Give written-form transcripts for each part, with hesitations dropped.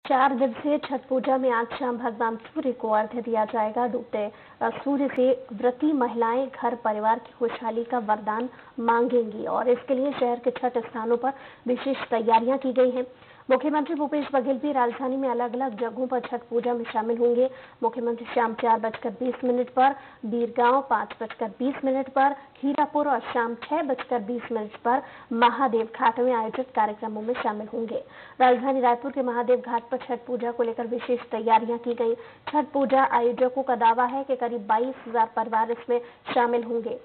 4 दिवसीय छठ पूजा में आज शाम भगवान सूर्य को अर्घ्य दिया जाएगा। डूबते सूर्य से व्रती महिलाएं घर परिवार की खुशहाली का वरदान मांगेंगी और इसके लिए शहर के छठ स्थानों पर विशेष तैयारियां की गई हैं। मुख्यमंत्री भूपेश बघेल भी राजधानी में अलग अलग जगहों पर छठ पूजा में शामिल होंगे। मुख्यमंत्री शाम 4:20 पर बीरगांव, 5:20 पर हीरापुर और शाम 6:20 पर महादेव घाट में आयोजित कार्यक्रमों में शामिल होंगे। राजधानी रायपुर के महादेव घाट पर छठ पूजा को लेकर विशेष तैयारियां की गई। छठ पूजा आयोजकों का दावा है कि करीब 22,000 परिवार इसमें शामिल होंगे।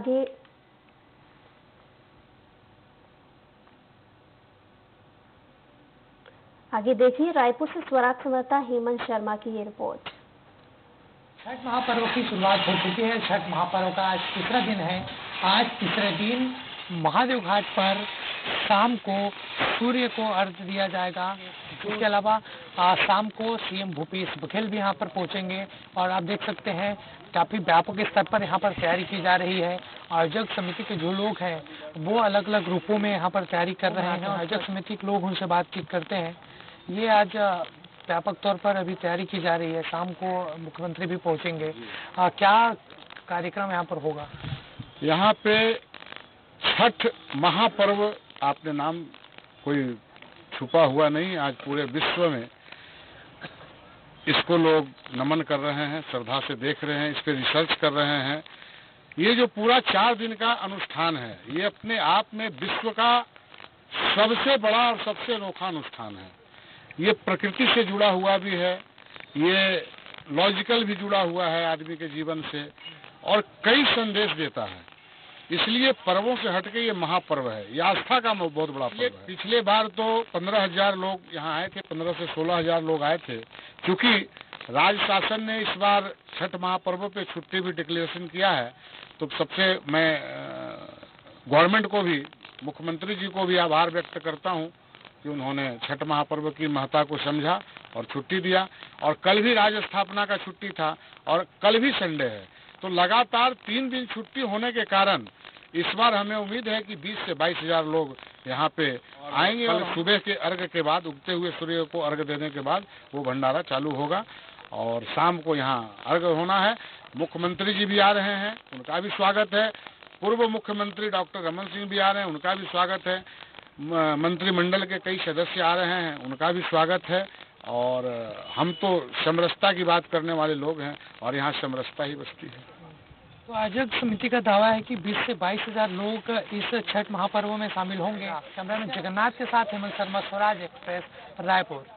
आगे देखिए रायपुर से स्वराज संवाददाता हेमंत शर्मा की ये रिपोर्ट। छठ महापर्व की शुरुआत हो चुकी है। छठ महापर्व का आज तीसरा दिन है। आज तीसरे दिन महादेव घाट पर शाम को सूर्य को अर्घ्य दिया जाएगा। इसके अलावा शाम को सीएम भूपेश बघेल भी यहाँ पर पहुंचेंगे और आप देख सकते हैं काफी व्यापक स्तर पर यहाँ पर तैयारी की जा रही है। आयोजक समिति के जो लोग हैं वो अलग अलग रूपों में यहाँ पर तैयारी कर रहे हैं। आयोजक समिति के लोग उनसे बातचीत करते हैं। ये आज व्यापक तौर पर अभी तैयारी की जा रही है। शाम को मुख्यमंत्री भी पहुंचेंगे। क्या कार्यक्रम यहाँ पर होगा? यहाँ पे छठ महापर्व, आपने नाम कोई छुपा हुआ नहीं। आज पूरे विश्व में इसको लोग नमन कर रहे हैं, श्रद्धा से देख रहे हैं, इस पे रिसर्च कर रहे हैं। ये जो पूरा 4 दिन का अनुष्ठान है, ये अपने आप में विश्व का सबसे बड़ा और सबसे अनोखा अनुष्ठान है। ये प्रकृति से जुड़ा हुआ भी है, ये लॉजिकल भी जुड़ा हुआ है आदमी के जीवन से और कई संदेश देता है। इसलिए पर्वों से हटके ये महापर्व है। ये आस्था का बहुत बड़ा पर्व है। पिछले बार तो 15,000 लोग यहाँ आए थे, 15 से 16,000 लोग आए थे। क्योंकि राज्य शासन ने इस बार छठ महापर्व पे छुट्टी भी डिक्लेरेशन किया है, तो सबसे मैं गवर्नमेंट को भी, मुख्यमंत्री जी को भी आभार व्यक्त करता हूँ कि उन्होंने छठ महापर्व की महत्ता को समझा और छुट्टी दिया। और कल भी राज्य स्थापना का छुट्टी था और कल भी संडे है, तो लगातार 3 दिन छुट्टी होने के कारण इस बार हमें उम्मीद है कि 20 से 22,000 लोग यहाँ पे आएंगे। और सुबह के अर्घ्य के बाद, उगते हुए सूर्य को अर्घ्य देने के बाद वो भंडारा चालू होगा और शाम को यहाँ अर्घ्य होना है। मुख्यमंत्री जी भी आ रहे हैं, उनका भी स्वागत है। पूर्व मुख्यमंत्री डॉक्टर रमन सिंह भी आ रहे हैं, उनका भी स्वागत है। मंत्रिमंडल के कई सदस्य आ रहे हैं, उनका भी स्वागत है। और हम तो समरसता की बात करने वाले लोग हैं और यहाँ समरसता ही बसती है। तो आयोजक समिति का दावा है कि 20 से 22,000 लोग इस छठ महापर्व में शामिल होंगे। कैमरामैन जगन्नाथ के साथ हेमंत शर्मा, स्वराज एक्सप्रेस, रायपुर।